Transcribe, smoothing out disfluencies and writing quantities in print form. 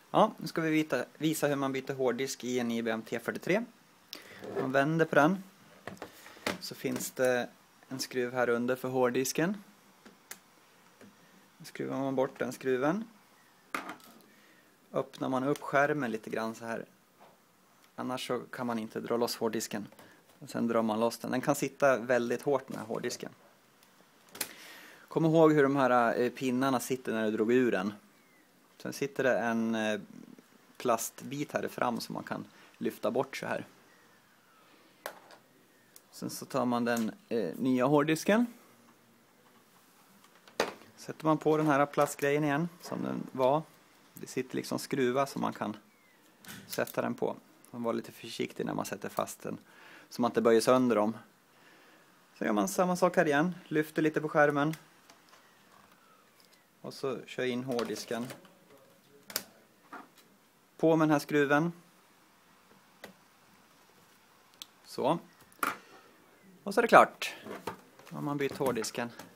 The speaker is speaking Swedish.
Ja, nu ska vi visa hur man byter hårddisk i en IBM T43. Man vänder på den. Så finns det en skruv här under för hårddisken. Skruvar man bort den skruven. Öppnar man upp skärmen lite grann så här. Annars så kan man inte dra loss hårddisken. Och sen drar man loss den. Den kan sitta väldigt hårt, den här hårddisken. Kom ihåg hur de här pinnarna sitter när du drog ur den. Sen sitter det en plastbit här fram som man kan lyfta bort så här. Sen så tar man den nya hårddisken. Sätter man på den här plastgrejen igen som den var. Det sitter liksom skruvar som man kan sätta den på. Man var lite försiktig när man sätter fast den. Så man inte böjer sönder dem. Så gör man samma sak här igen. Lyfter lite på skärmen. Och så kör in hårddisken. På med den här skruven. Så. Och så är det klart. Då har man bytt hårddisken.